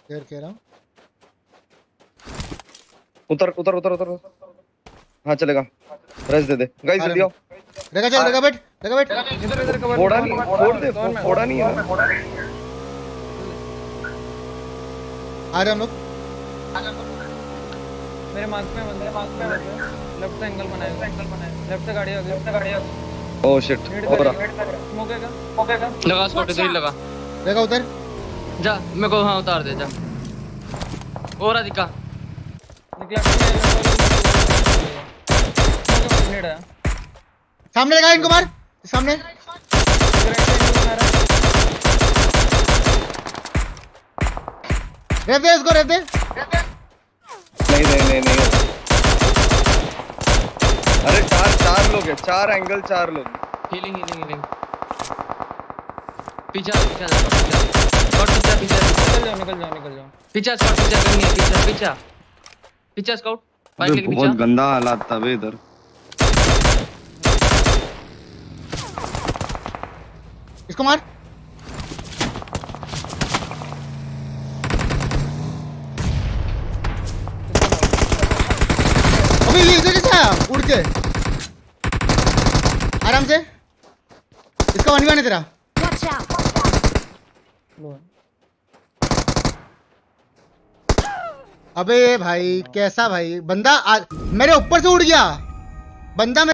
Care कह रहा हूँ। उतर उतर उतर उतर। हाँ चलेगा। रेस दे दे गाइस, जल्दी आओ। रेगा चल, रेगा बैठ, रेगा बैठ। इधर इधर कवर फोड़ा नहीं, फोड़ दे, फोड़ा नहीं है ना। आ रहे हम लोग। मेरे मार्क पे बंदे, लेफ्ट से एंगल बनाएगा, लेफ्ट से गाड़ी आ गई, ओह शिट। हो रहा स्मोक है क्या? लगा स्पॉट इधर ही लगा। रेगा उतर। जा मेरे को, हाँ उतार दे जा। और आ दिखा निकला नेड है सामने लगा इनको मार, सामने। रेव दे इसको, रेव दे। नहीं नहीं नहीं नहीं। अरे चार लोग हैं, 4 एंगल, 4 लोग। Healing healing healing. पीछा पीछा स्कॉट, पीछा निकल जाओ पीछा स्कॉट, पीछा करनी है, पीछा स्काउट बाइक लेके पीछा। बहुत गंदा हालात था बे इधर। इसको मार। अबे ये इधर कैसे आया उड़ के? आराम से। इसका 1v1 है तेरा। अबे भाई कैसा भाई बंदा मेरे ऊपर से उड़ गया बंदा।